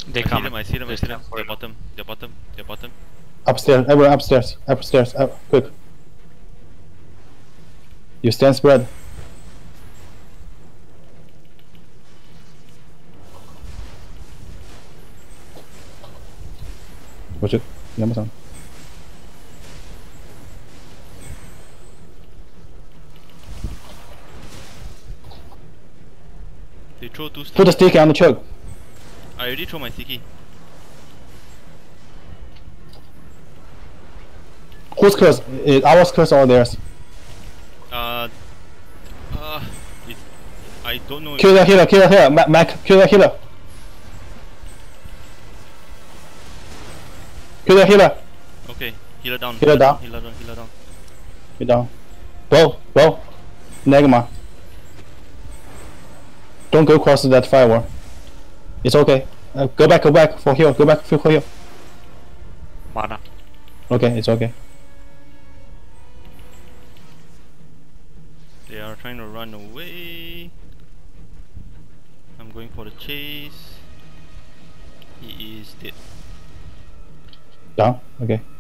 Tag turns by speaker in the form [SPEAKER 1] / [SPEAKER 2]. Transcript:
[SPEAKER 1] They come.
[SPEAKER 2] I see them. They're bottom.
[SPEAKER 3] Upstairs, everyone upstairs, quick. You stand spread. Watch it. Yama-san.
[SPEAKER 2] They throw 2 sticks.
[SPEAKER 3] Put the sticky on the choke.
[SPEAKER 2] I already throw my sticky.
[SPEAKER 3] Whose curse? Ours curse or theirs?
[SPEAKER 2] I don't know.
[SPEAKER 3] Kill the healer. Mac, kill the healer. Kill the healer.
[SPEAKER 2] Okay, healer down.
[SPEAKER 3] Healer down. You're down. Go. Negma. Don't go across that firewall. It's okay. Go back for heal. Go back for heal.
[SPEAKER 1] Mana.
[SPEAKER 3] Okay, it's okay.
[SPEAKER 2] They are trying to run away. I'm going for the chase. He is dead.
[SPEAKER 3] Down. Okay.